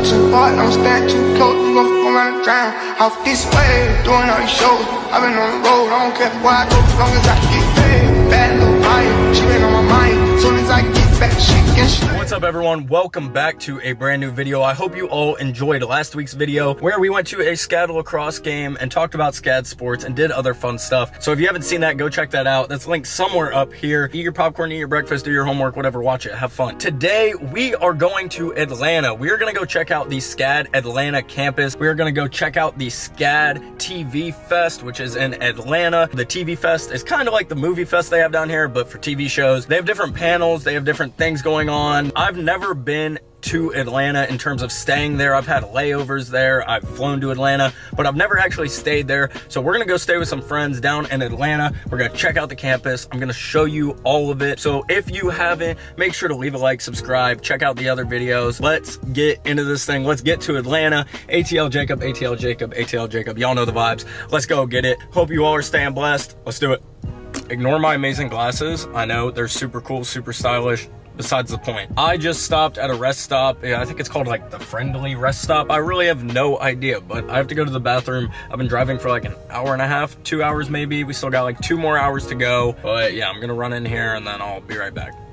too hard, don't stand too close, you gon' fuck around and drown. Off this way, doing all these shows, I've been on the road, I don't care where I go, as long as I get paid. Bad little fire, she been on my mind, soon as I get back, she can straight. What's up everyone, welcome back to a brand new video. I hope you all enjoyed last week's video where we went to a Scad lacrosse game and talked about Scad sports and did other fun stuff. So if you haven't seen that, go check that out. That's linked somewhere up here. Eat your popcorn, eat your breakfast, do your homework, whatever, watch it, have fun. Today we are going to Atlanta. We are gonna go check out the Scad Atlanta campus. We are gonna go check out the Scad TV Fest, which is in Atlanta. The TV Fest is kind of like the movie fest they have down here, but for TV shows. They have different panels, they have different things going on. I've never been to Atlanta in terms of staying there. I've had layovers there, I've flown to Atlanta, but I've never actually stayed there. So we're gonna go stay with some friends down in Atlanta. We're gonna check out the campus. I'm gonna show you all of it. So if you haven't, make sure to leave a like, subscribe, check out the other videos. Let's get into this thing. Let's get to Atlanta. ATL Jacob, ATL Jacob, ATL Jacob. Y'all know the vibes. Let's go get it. Hope you all are staying blessed. Let's do it. Ignore my amazing glasses. I know they're super cool, super stylish. Besides the point. I just stopped at a rest stop. Yeah, I think it's called like the Friendly Rest Stop. I really have no idea, but I have to go to the bathroom. I've been driving for like an hour and a half, 2 hours maybe. We still got like 2 more hours to go. But yeah, I'm gonna run in here and then I'll be right back.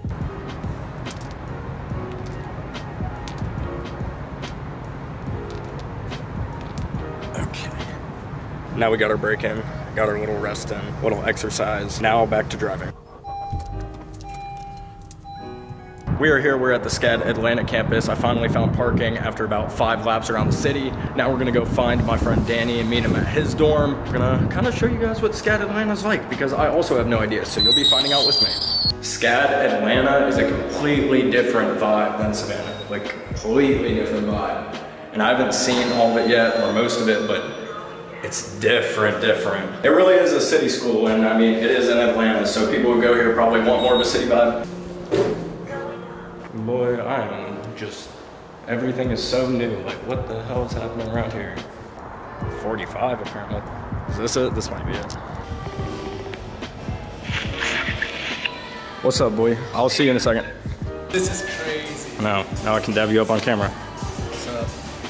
Okay. Now we got our break in, got our little rest in, little exercise. Now back to driving. We are here, we're at the Scad Atlanta campus. I finally found parking after about 5 laps around the city. Now we're gonna go find my friend Danny and meet him at his dorm. We're gonna kind of show you guys what Scad Atlanta's like because I also have no idea, so you'll be finding out with me. Scad Atlanta is a completely different vibe than Savannah, like completely different vibe. And I haven't seen all of it yet, or most of it, but it's different. It really is a city school, and I mean, it is in Atlanta, so people who go here probably want more of a city vibe. Boy, I am just, everything is so new. Like, what the hell is happening around here? 45 apparently. Is this it? This might be it. What's up, boy? I'll see you in a second. This is crazy. Now I can dab you up on camera. What's up?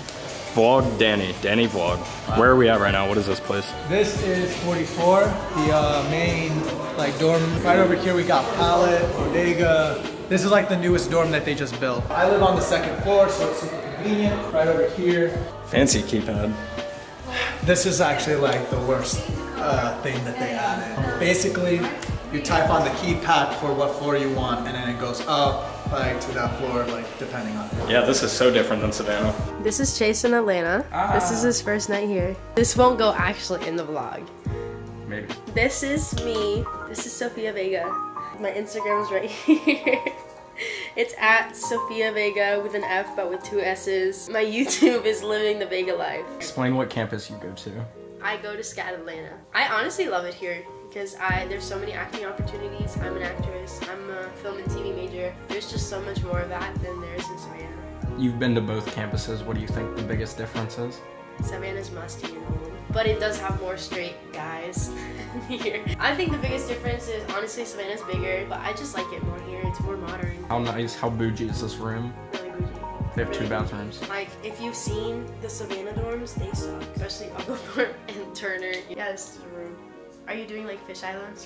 Vlog Danny Vlog. Wow. Where are we at right now? What is this place? This is 44, the main like dorm. Right over here we got pallet, bodega. This is like the newest dorm that they just built. I live on the 2nd floor, so it's super convenient. Right over here. Fancy keypad. This is actually like the worst thing that they added. Basically, you type on the keypad for what floor you want, and then it goes up like to that floor, like depending on it. Yeah, this is so different than Savannah. This is Chase in Atlanta. This is his first night here. This won't go actually in the vlog. Maybe. This is me. This is Sophia Vega. My Instagram's right here. It's at Sophia Vega with an F but with 2 S's. My YouTube is Living the Vega Life. Explain what campus you go to. I go to Scad Atlanta. I honestly love it here because there's so many acting opportunities. I'm an actress. I'm a film and TV major. There's just so much more of that than there is in Savannah. You've been to both campuses. What do you think the biggest difference is? Savannah's musty and old, but it does have more straight guys here. I think the biggest difference is honestly Savannah's bigger, but I just like it more here. It's more modern. How nice, how bougie is this room? Really bougie. They have really 2 bathrooms. Like, if you've seen the Savannah dorms, they suck. Especially Oglethorpe and Turner. Yeah, this is a room. Are you doing like fish islands?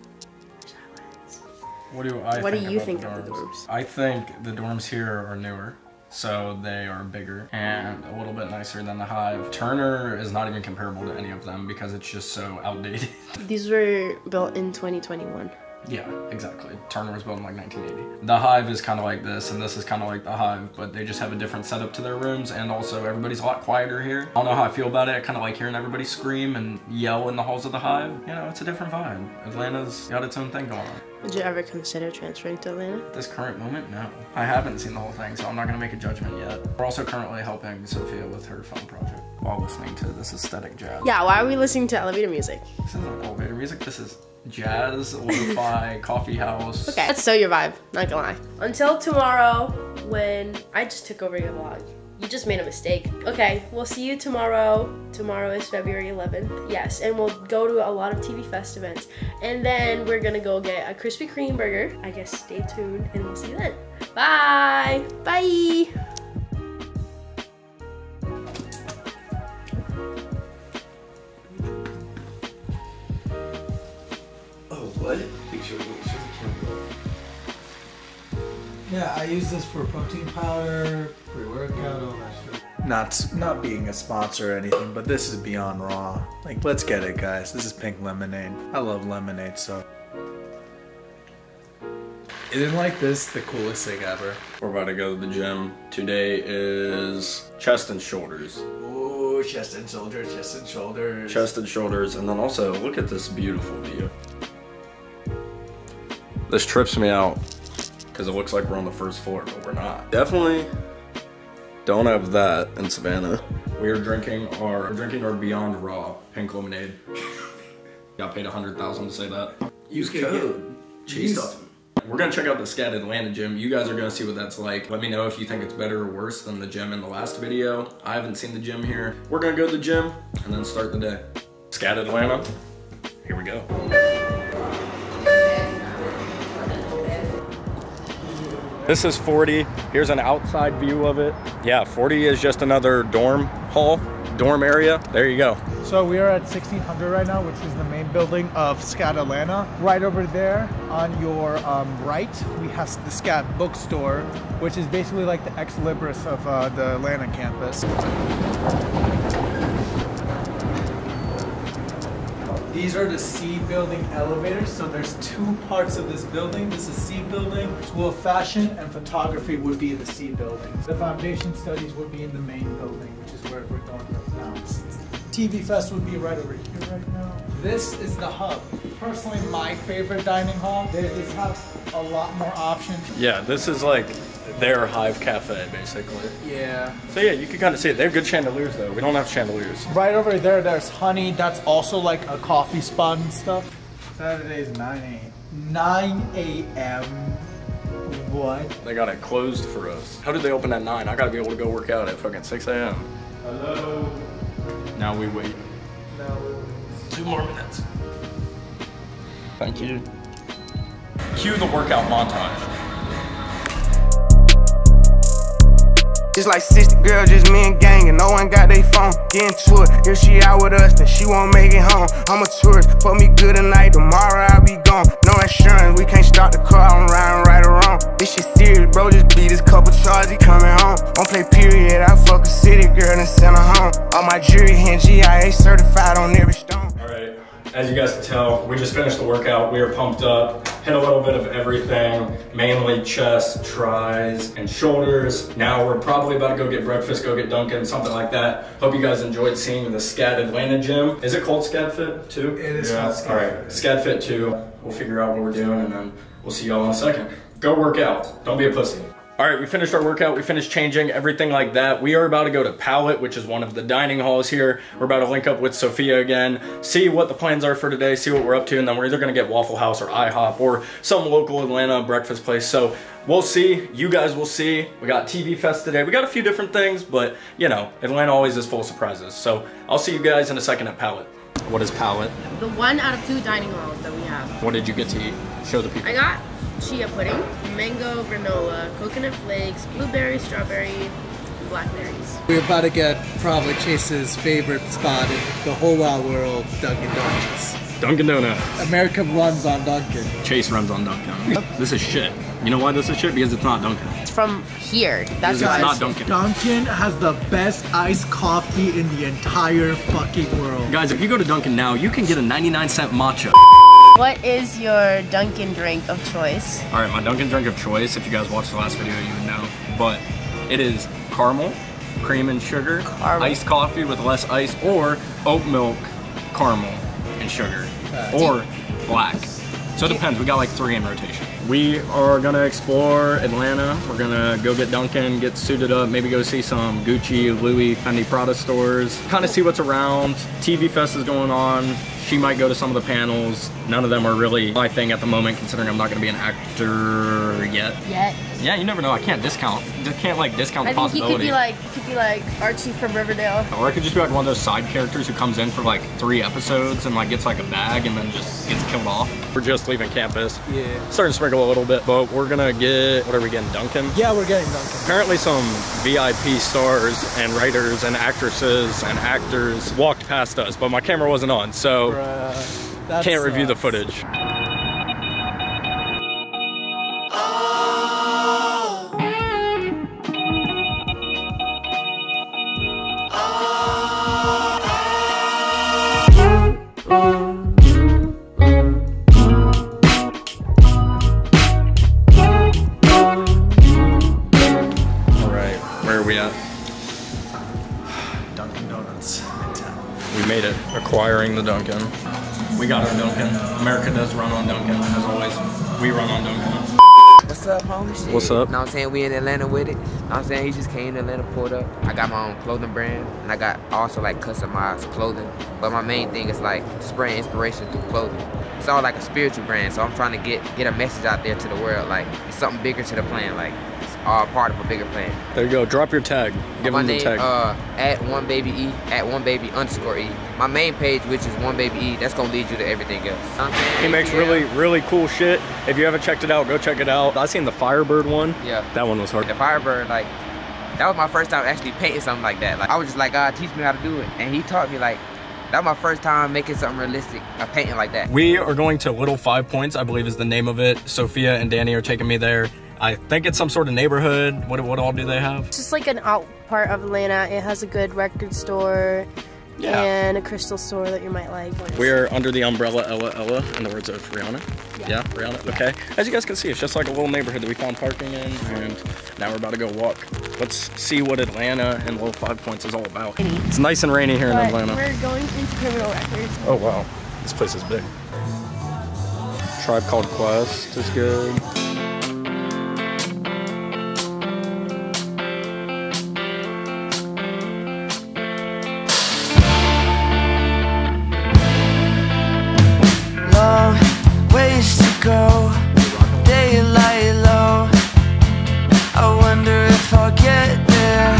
Fish islands. What do you think of the dorms? I think the dorms here are newer. So they are bigger and a little bit nicer than the Hive. Turner is not even comparable to any of them because it's just so outdated. These were built in 2021. Yeah, exactly. Turner was built in like 1980. The Hive is kind of like this, and this is kind of like the Hive, but they just have a different setup to their rooms, and also everybody's a lot quieter here. I don't know how I feel about it. I kind of like hearing everybody scream and yell in the halls of the Hive. You know, it's a different vibe. Atlanta's got its own thing going on. Would you ever consider transferring to Atlanta? At this current moment, no. I haven't seen the whole thing, so I'm not gonna make a judgment yet. We're also currently helping Sophia with her film project while listening to this aesthetic jazz. Yeah, why are we listening to elevator music? This isn't elevator music, this is jazz, lo-fi, coffee house. Okay, that's so your vibe, not gonna lie. Until tomorrow, when I just took over your vlog. You just made a mistake. Okay, we'll see you tomorrow. Tomorrow is February 11th. Yes, and we'll go to a lot of TV Fest events. And then we're gonna go get a Krispy Kreme burger. I guess stay tuned and we'll see you then. Bye! Bye! use this for protein powder, pre-workout, all that shit. Not being a sponsor or anything, but this is beyond raw. Like, let's get it, guys. This is pink lemonade. I love lemonade, so. Isn't like this the coolest thing ever? We're about to go to the gym. Today is chest and shoulders. Ooh, chest and shoulders, chest and shoulders. Chest and shoulders, and then also look at this beautiful view. This trips me out because it looks like we're on the first floor, but we're not. Definitely don't have that in Savannah. We are drinking our Beyond Raw pink lemonade. Got paid $100,000 to say that. Use code Chase Stuff. We're gonna check out the Scad Atlanta gym. You guys are gonna see what that's like. Let me know if you think it's better or worse than the gym in the last video. I haven't seen the gym here. We're gonna go to the gym and then start the day. Scad Atlanta, here we go. This is 40. Here's an outside view of it. Yeah, 40 is just another dorm area. There you go. So we are at 1600 right now, which is the main building of Scad Atlanta. Right over there on your right, we have the Scad bookstore, which is basically like the ex libris of the Atlanta campus. These are the C building elevators. So there's two parts of this building. This is C building. School of Fashion and Photography would be in the C building. The Foundation Studies would be in the main building, which is where we're going right now. TV Fest would be right over here right now. This is the hub. Personally, my favorite dining hall. They just have a lot more options. Yeah, this is like their Hive Cafe, basically. Yeah. So yeah, you can kind of see it. They have good chandeliers, though. We don't have chandeliers. Right over there, there's Honey. That's also like a coffee spot and stuff. Saturday's 9 a.m. What? They got it closed for us. How did they open at 9? I gotta be able to go work out at fucking 6 a.m. Hello. Now we wait. No. 2 more minutes. Thank you. Cue the workout montage. It's like 60 girls, just me and gang, and no one got their phone. Get into it, if she out with us, then she won't make it home. I'm a tourist, fuck me good tonight, tomorrow I'll be gone. No insurance, we can't start the car, I'm riding right or wrong. This shit serious, bro, just beat this couple charges, he coming home. Won't play period, I fuck a city girl and send her home. All my jewelry and GIA certified on every stone. Alright, as you guys can tell, we just finished the workout. We are pumped up, hit a little bit of everything, mainly chest, tris, and shoulders. Now we're probably about to go get breakfast, go get Dunkin', something like that. Hope you guys enjoyed seeing the Scad Atlanta gym. Is it called Scad Fit 2? It is called Scad. Alright, Scad Fit 2. We'll figure out what we're doing and then we'll see y'all in a second. Go work out. Don't be a pussy. All right, we finished our workout, we finished changing, everything like that. We are about to go to Palette, which is one of the dining halls here. We're about to link up with Sophia again, see what the plans are for today, see what we're up to, and then we're either gonna get Waffle House or IHOP or some local Atlanta breakfast place. So we'll see, you guys will see. We got TV Fest today. We got a few different things, but you know, Atlanta always is full of surprises. So I'll see you guys in a second at Palette. What is Palette? The 1 out of 2 dining halls that we have. What did you get to eat? Show the people. I got chia pudding, mango granola, coconut flakes, blueberry, strawberry, blackberries. We're about to get probably Chase's favorite spot in the whole wide world, Dunkin' Donuts. Dunkin' Donuts. America runs on Dunkin'. Chase runs on Dunkin'. This is shit. You know why this is shit? Because it's not Dunkin'. It's from here. That's it's why not Dunkin'. Dunkin' has the best iced coffee in the entire fucking world. Guys, if you go to Dunkin' now, you can get a 99-cent matcha. What is your Dunkin' drink of choice? All right, my Dunkin' drink of choice, if you guys watched the last video, you would know. But it is caramel, cream and sugar, iced coffee with less ice, or oat milk, caramel, and sugar, or black. So it depends, we got like 3 in rotation. We are gonna explore Atlanta. We're gonna go get Dunkin', get suited up, maybe go see some Gucci, Louis, Fendi, Prada stores, kind of see what's around. TV Fest is going on. She might go to some of the panels. None of them are really my thing at the moment, considering I'm not gonna be an actor yet. Yeah, you never know. I can't discount. Just can't like discount the possibility. I think you could be like Archie from Riverdale. Or I could just be like one of those side characters who comes in for like 3 episodes and like gets like a bag and then just gets killed off. We're just leaving campus. Yeah. Starting to sprinkle a little bit, but we're gonna get, what are we getting, Dunkin'? Yeah, we're getting Dunkin'. Apparently some VIP stars and writers and actresses and actors walked past us, but my camera wasn't on, so can't review the footage. Oh. Where are we at? Dunkin' Donuts. We made it. Acquiring the Dunkin'. We got our Dunkin'. America does run on Dunkin', as always. We run on Dunkin'. What's up, homie? Shit. What's up? Know what I'm saying? We in Atlanta with it. Know what I'm saying? He just came to Atlanta, pulled up. I got my own clothing brand, and I got also like customized clothing. But my main thing is like spreading inspiration through clothing. It's all like a spiritual brand, so I'm trying to get a message out there to the world. Like, it's something bigger to the plan. Like, it's all part of a bigger plan. There you go. Drop your tag. Give them the tag. At @1baby_e. My main page, which is 1baby_e, that's gonna lead you to everything else. You know what I'm saying? He makes really cool shit. If you haven't checked it out, go check it out. I seen the Firebird one. Yeah. That one was hard. The Firebird, like, that was my first time actually painting something like that. Like, I was just like, God, teach me how to do it. And he taught me, like, that was my first time making something realistic, a painting like that. We are going to Little 5 Points, I believe is the name of it. Sophia and Danny are taking me there. I think it's some sort of neighborhood. What all do they have? It's just like an out part of Atlanta. It has a good record store and a crystal store that you might like. We're under the umbrella Ella, in the words of Rihanna. Yeah, Rihanna. Yeah. Okay. As you guys can see, it's just like a little neighborhood that we found parking in, and now we're about to go walk. Let's see what Atlanta and Little 5 Points is all about. It's nice and rainy here in Atlanta. We're going into Criminal Records. Oh wow, this place is big. Tribe Called Quest is good. Long ways to go, daylight low. I wonder if I'll get there.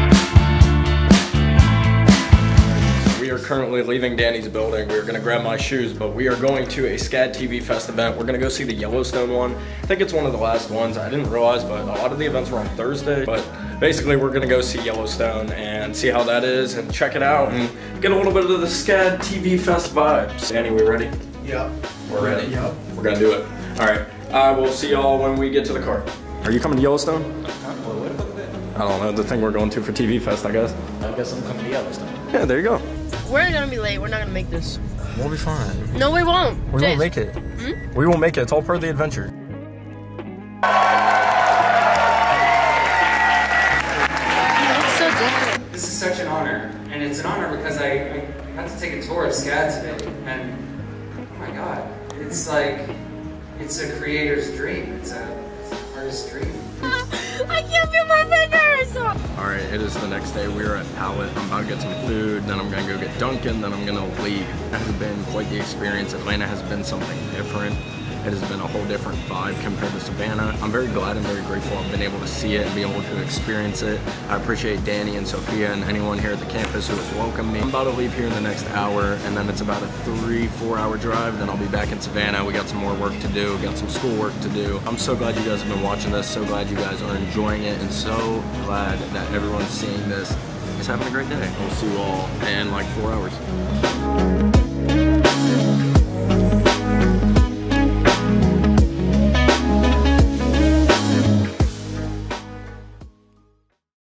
We are currently leaving Danny's building. We're gonna grab my shoes, but we are going to a Scad TV Fest event. We're gonna go see the Yellowstone one. I think it's one of the last ones. I didn't realize, but a lot of the events were on Thursday. But basically, we're gonna go see Yellowstone and see how that is and check it out and get a little bit of the Scad TV Fest vibes. Danny, we ready? Yep. We're ready. Yep. We're gonna do it. All right. I will see y'all when we get to the car. Are you coming to Yellowstone? I don't know. The thing we're going to for TV Fest, I guess. I guess I'm coming to Yellowstone. Yeah, there you go. We're gonna be late. We're not gonna make this. We'll be fine. No, we won't. We won't make it. We won't make it. It's all part of the adventure. So different. This is such an honor, and it's an honor because I got to take a tour of Scad today, and oh my God, it's like, it's a creator's dream, it's an artist's dream. I can't feel my fingers! All right, it is the next day. We are at Palette. I'm about to get some food, then I'm gonna go get Dunkin', then I'm gonna leave. It has been quite the experience. Atlanta has been something different. It has been a whole different vibe compared to Savannah. I'm very glad and very grateful I've been able to see it and be able to experience it. I appreciate Danny and Sophia and anyone here at the campus who has welcomed me. I'm about to leave here in the next hour, and then it's about a 3-4 hour drive. Then I'll be back in Savannah. We got some more work to do, got some school work to do. I'm so glad you guys have been watching this, so glad you guys are enjoying it, and so glad that everyone's seeing this is having a great day. We'll see you all in like 4 hours.